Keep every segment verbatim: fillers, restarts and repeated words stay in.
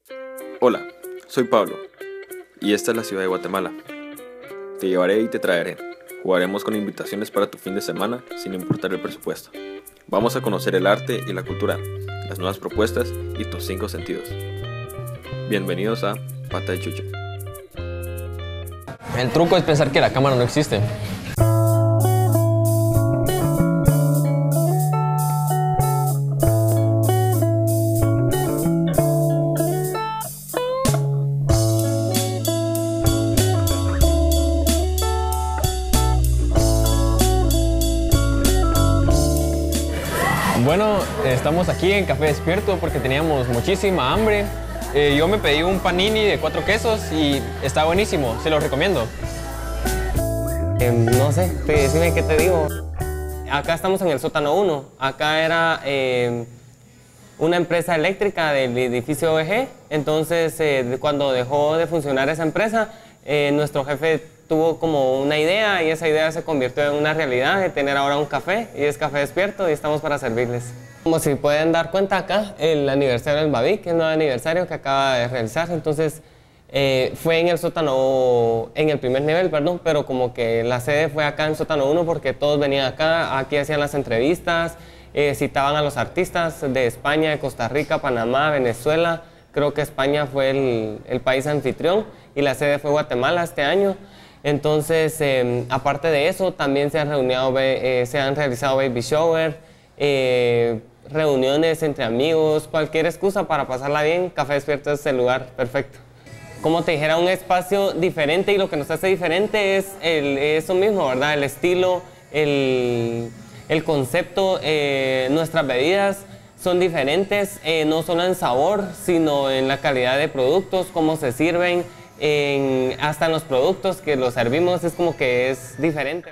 Hola, soy Pablo y esta es la ciudad de Guatemala. Te llevaré y te traeré. Jugaremos con invitaciones para tu fin de semana sin importar el presupuesto. Vamos a conocer el arte y la cultura, las nuevas propuestas y tus cinco sentidos. Bienvenidos a Pata de Chucho. El truco es pensar que la cámara no existe. Bueno, estamos aquí en Café Despierto porque teníamos muchísima hambre. Eh, yo me pedí un panini de cuatro quesos y está buenísimo, se lo recomiendo. Eh, no sé, te, decime qué te digo. Acá estamos en el sótano uno. Acá era eh, una empresa eléctrica del edificio O V G. Entonces, eh, cuando dejó de funcionar esa empresa, eh, nuestro jefe tuvo como una idea y esa idea se convirtió en una realidad de tener ahora un café y es Café Despierto y estamos para servirles. Como si pueden dar cuenta acá, el aniversario del Bavic, el nuevo aniversario que acaba de realizarse, entonces eh, fue en el sótano, en el primer nivel, perdón, pero como que la sede fue acá en sótano uno porque todos venían acá, aquí hacían las entrevistas, eh, citaban a los artistas de España, de Costa Rica, Panamá, Venezuela, creo que España fue el, el país anfitrión y la sede fue Guatemala este año. Entonces, eh, aparte de eso, también se han, reunido, eh, se han realizado baby shower, eh, reuniones entre amigos, cualquier excusa para pasarla bien. Café Despierto es el lugar perfecto. Como te dijera, un espacio diferente y lo que nos hace diferente es el, eso mismo, ¿verdad? El estilo, el, el concepto, eh, nuestras bebidas son diferentes, eh, no solo en sabor, sino en la calidad de productos, cómo se sirven. En, hasta en los productos que los servimos es como que es diferente.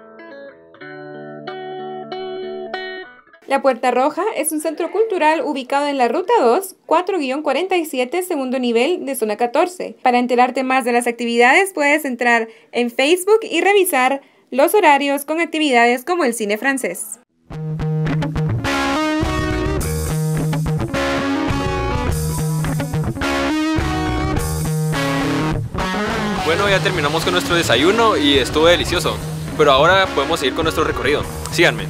La Puerta Roja es un centro cultural ubicado en la Ruta dos, cuatro guión cuarenta y siete, segundo nivel de zona catorce. Para enterarte más de las actividades puedes entrar en Facebook y revisar los horarios con actividades como el cine francés. Bueno, ya terminamos con nuestro desayuno y estuvo delicioso, pero ahora podemos seguir con nuestro recorrido. Síganme.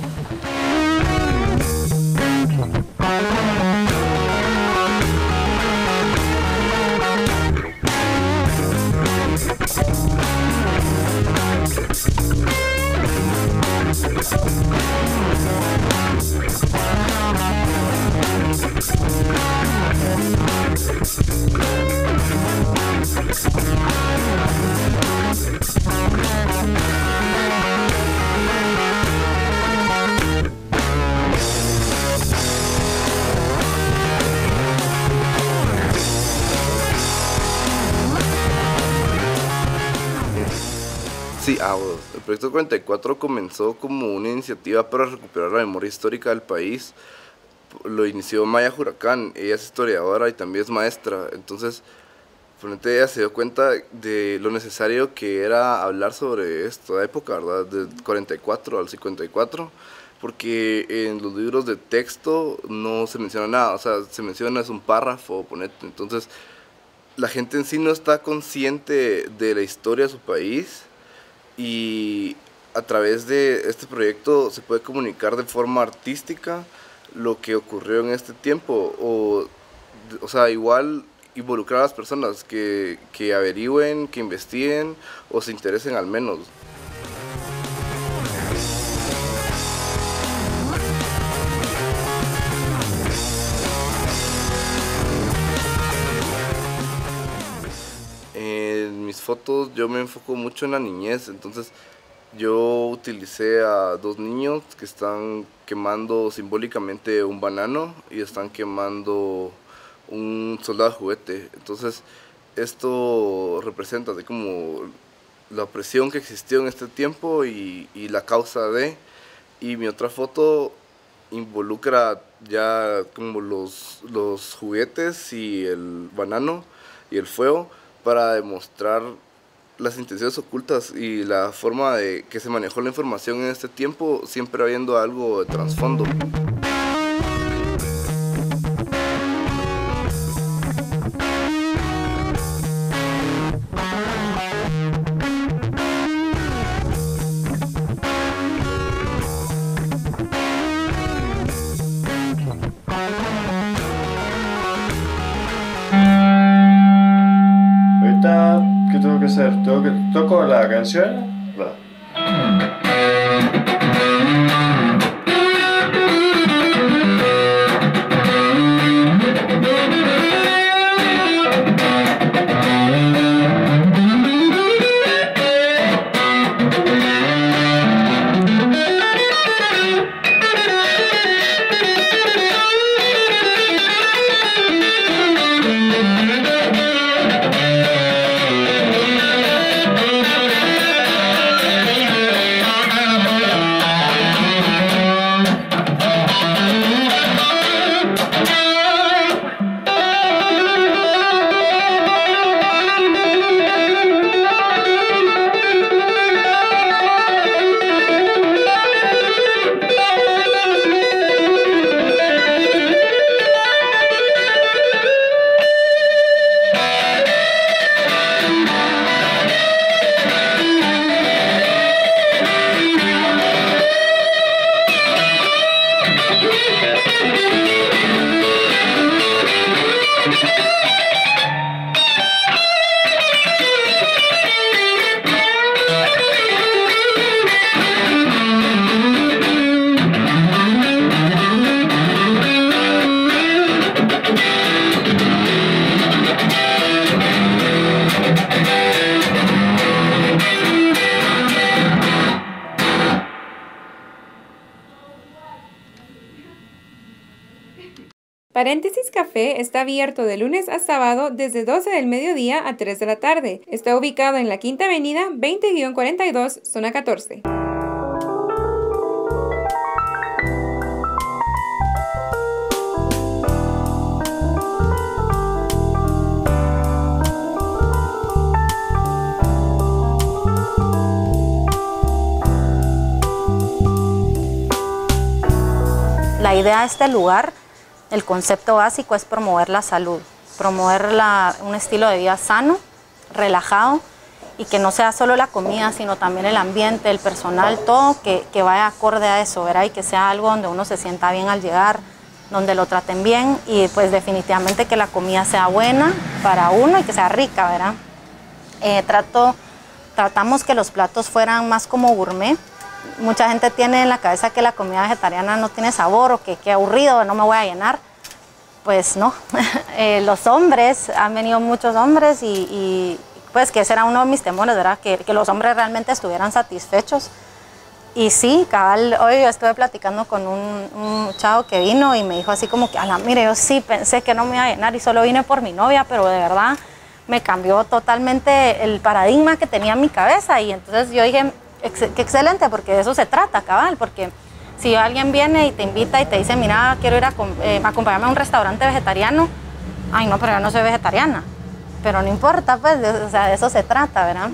Sí, ah, bueno, el proyecto cuarenta y cuatro comenzó como una iniciativa para recuperar la memoria histórica del país. Lo inició Maya Huracán, ella es historiadora y también es maestra, entonces ponente, ella se dio cuenta de lo necesario que era hablar sobre esta época, ¿verdad? Del cuarenta y cuatro al cincuenta y cuatro, porque en los libros de texto no se menciona nada, o sea, se menciona es un párrafo, ponete, entonces la gente en sí no está consciente de la historia de su país. Y a través de este proyecto se puede comunicar de forma artística lo que ocurrió en este tiempo, o, o sea, igual involucrar a las personas que, que averigüen, que investiguen o se interesen al menos. En mis fotos yo me enfoco mucho en la niñez, entonces yo utilicé a dos niños que están quemando simbólicamente un banano y están quemando un soldado de juguete. Entonces esto representa así como la opresión que existió en este tiempo y, y la causa de. Y mi otra foto involucra ya como los, los juguetes y el banano y el fuego, para demostrar las intenciones ocultas y la forma de que se manejó la información en este tiempo, siempre habiendo algo de trasfondo. hacer? ¿Tengo que, ¿Toco la canción? Va. Paréntesis Café está abierto de lunes a sábado desde doce del mediodía a tres de la tarde. Está ubicado en la Quinta Avenida veinte cuarenta y dos, zona catorce. La idea de este lugar, el concepto básico es promover la salud, promover la, un estilo de vida sano, relajado y que no sea solo la comida, sino también el ambiente, el personal, todo que, que vaya acorde a eso, ¿verdad? Y que sea algo donde uno se sienta bien al llegar, donde lo traten bien y pues definitivamente que la comida sea buena para uno y que sea rica, ¿verdad? Eh, trato, tratamos que los platos fueran más como gourmet. Mucha gente tiene en la cabeza que la comida vegetariana no tiene sabor o que qué aburrido, no me voy a llenar. Pues no, eh, los hombres, han venido muchos hombres y, y pues que ese era uno de mis temores, ¿verdad? Que, que los hombres realmente estuvieran satisfechos. Y sí, cabal, hoy yo estuve platicando con un, un chavo que vino y me dijo así como que, ala, mire, yo sí pensé que no me iba a llenar y solo vine por mi novia, pero de verdad me cambió totalmente el paradigma que tenía en mi cabeza y entonces yo dije, Ex qué excelente, porque de eso se trata, cabal, porque si alguien viene y te invita y te dice, mira, quiero ir a eh, acompañarme a un restaurante vegetariano, ay no, pero yo no soy vegetariana, pero no importa, pues, de, o sea, de eso se trata, ¿verdad?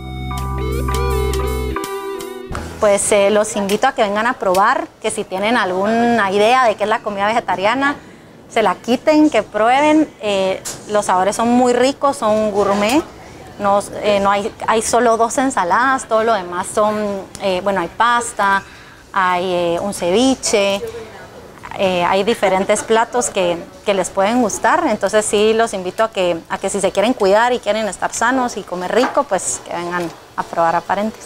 Pues eh, los invito a que vengan a probar, que si tienen alguna idea de qué es la comida vegetariana, se la quiten, que prueben, eh, los sabores son muy ricos, son gourmet. No, eh, no hay, hay solo dos ensaladas, todo lo demás son, eh, bueno, hay pasta, hay eh, un ceviche, eh, hay diferentes platos que, que les pueden gustar, entonces sí los invito a que, a que si se quieren cuidar y quieren estar sanos y comer rico, pues que vengan a probar a Paréntesis.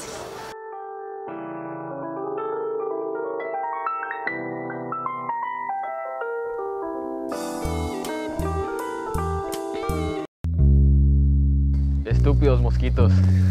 Estúpidos mosquitos.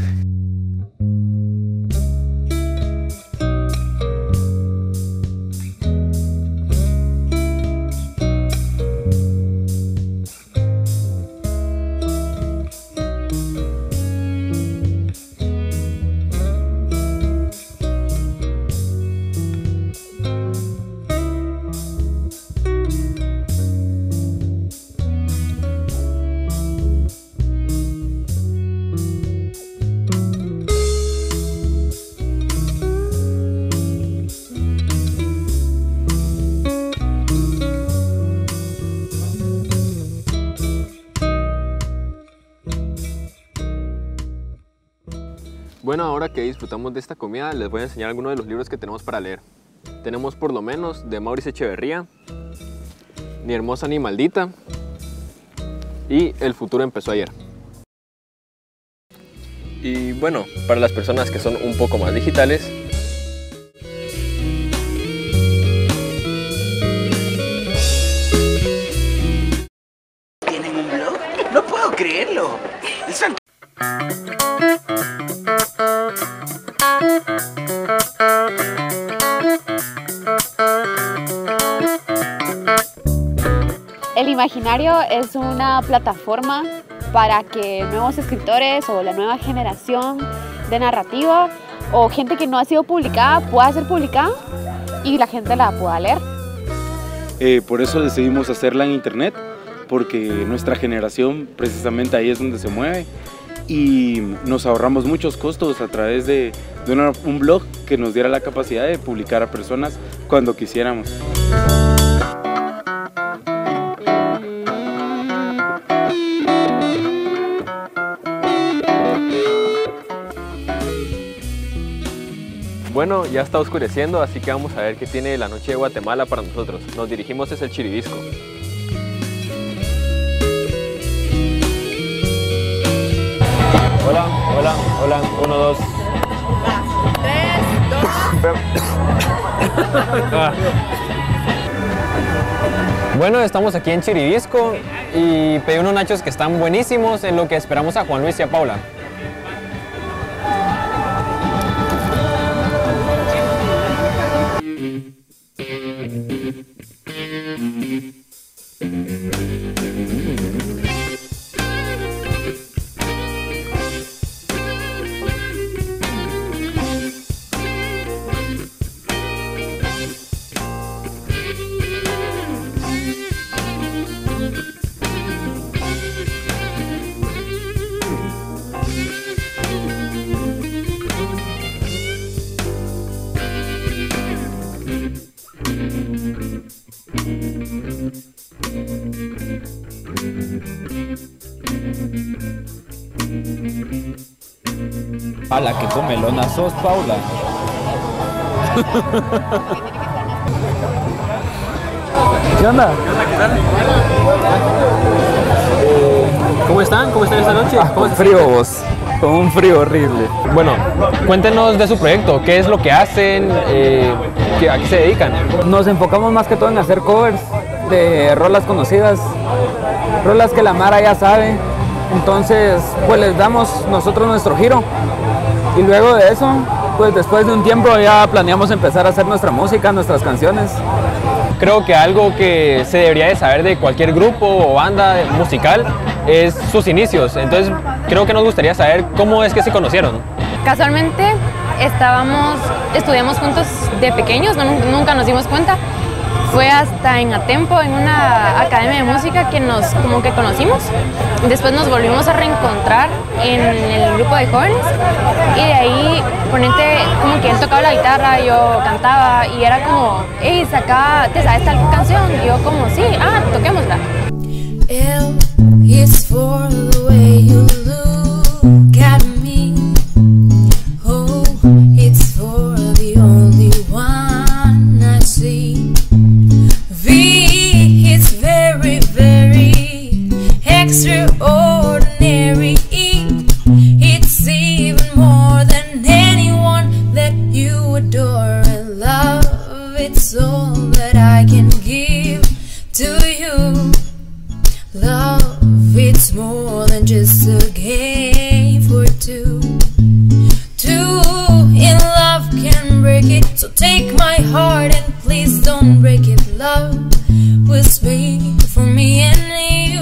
Bueno, ahora que disfrutamos de esta comida, les voy a enseñar algunos de los libros que tenemos para leer. Tenemos por lo menos de Maurice Echeverría, Ni hermosa ni maldita y El futuro empezó ayer. Y bueno, para las personas que son un poco más digitales, ¿tienen un blog? No puedo creerlo. Es fan- El Imaginario es una plataforma para que nuevos escritores o la nueva generación de narrativa o gente que no ha sido publicada pueda ser publicada y la gente la pueda leer. Eh, por eso decidimos hacerla en internet, porque nuestra generación precisamente ahí es donde se mueve y nos ahorramos muchos costos a través de, de una, un blog que nos diera la capacidad de publicar a personas cuando quisiéramos. bueno, ya está oscureciendo, así que vamos a ver qué tiene la noche de Guatemala para nosotros. Nos dirigimos hacia el Chiribisco. Hola, hola, hola, uno, dos. Tres, dos. Bueno, estamos aquí en Chiribisco y pedí unos nachos que están buenísimos, en lo que esperamos a Juan Luis y a Paula. A la que comelona sos, Paula. ¿Qué onda? ¿Qué tal? ¿Cómo están? ¿Cómo están esta noche? Ah, con frío vos, con un frío horrible. Bueno, cuéntenos de su proyecto, qué es lo que hacen, eh, a qué se dedican. Nos enfocamos más que todo en hacer covers de rolas conocidas, rolas que la Mara ya sabe. Entonces, pues les damos nosotros nuestro giro. Y luego de eso, pues después de un tiempo ya planeamos empezar a hacer nuestra música, nuestras canciones. Creo que algo que se debería de saber de cualquier grupo o banda musical es sus inicios. Entonces, creo que nos gustaría saber cómo es que se conocieron. Casualmente estábamos, estudiamos juntos de pequeños, no, nunca nos dimos cuenta. Fue hasta en Atempo, en una academia de música, que nos como que conocimos. Después nos volvimos a reencontrar en el grupo de jóvenes y de ahí, ponente, como que él tocaba la guitarra, yo cantaba y era como, hey, saca, ¿te sabes tal canción? Y yo como, sí, ah, toquémosla. L is for the way you look at me. O, it's for the only one I see. V, it's very, very extraordinary. E, it's even more than anyone that you adore and love. It's all that I can give to you. Love, it's more than just a game for two. Two in love can break it, so take my heart and please don't break it. Love was made for me and you.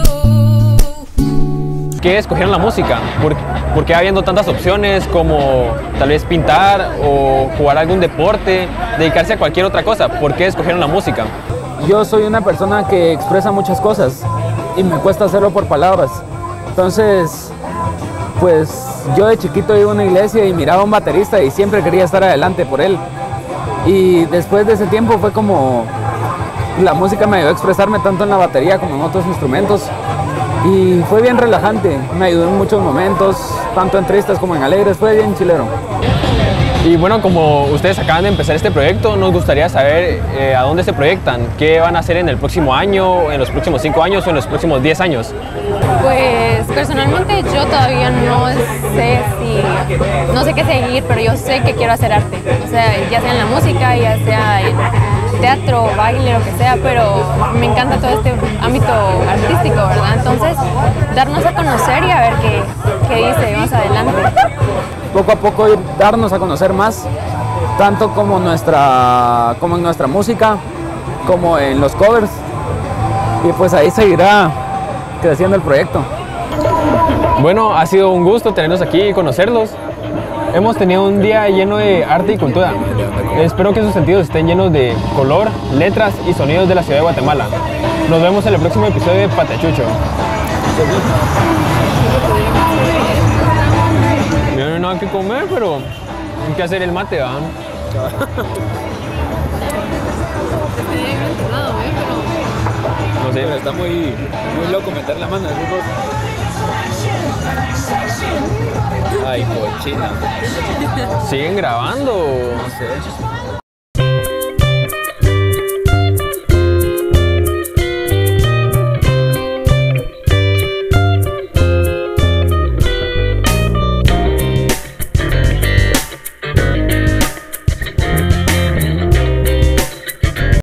¿Qué escogieron la música? ¿Por, por qué habiendo tantas opciones como tal vez pintar o jugar algún deporte, dedicarse a cualquier otra cosa? ¿Por qué escogieron la música? Yo soy una persona que expresa muchas cosas y me cuesta hacerlo por palabras. Entonces, pues yo de chiquito iba a una iglesia y miraba a un baterista y siempre quería estar adelante por él. Y después de ese tiempo fue como la música me ayudó a expresarme tanto en la batería como en otros instrumentos. Y fue bien relajante, me ayudó en muchos momentos, tanto en tristes como en alegres, fue bien chilero. Y bueno, como ustedes acaban de empezar este proyecto, nos gustaría saber eh, a dónde se proyectan, qué van a hacer en el próximo año, en los próximos cinco años o en los próximos diez años. Pues personalmente yo todavía no sé si, no sé qué seguir, pero yo sé que quiero hacer arte, o sea, ya sea en la música, ya sea en teatro, baile, lo que sea, pero me encanta todo este ámbito artístico, ¿verdad? Entonces, darnos a conocer y a ver qué, qué dice más adelante. Poco a poco ir, darnos a conocer más, tanto como, nuestra, como en nuestra música, como en los covers, y pues ahí seguirá creciendo el proyecto. Bueno, ha sido un gusto tenerlos aquí y conocerlos. Hemos tenido un día lleno de arte y cultura. Espero que sus sentidos estén llenos de color, letras y sonidos de la ciudad de Guatemala. Nos vemos en el próximo episodio de Patechucho. Yo no hay nada que comer, pero hay que hacer el mate, ¿verdad? No sé, pero está muy, muy loco meter la mano en el grupo. Ay, cochina. ¿Siguen grabando? No sé.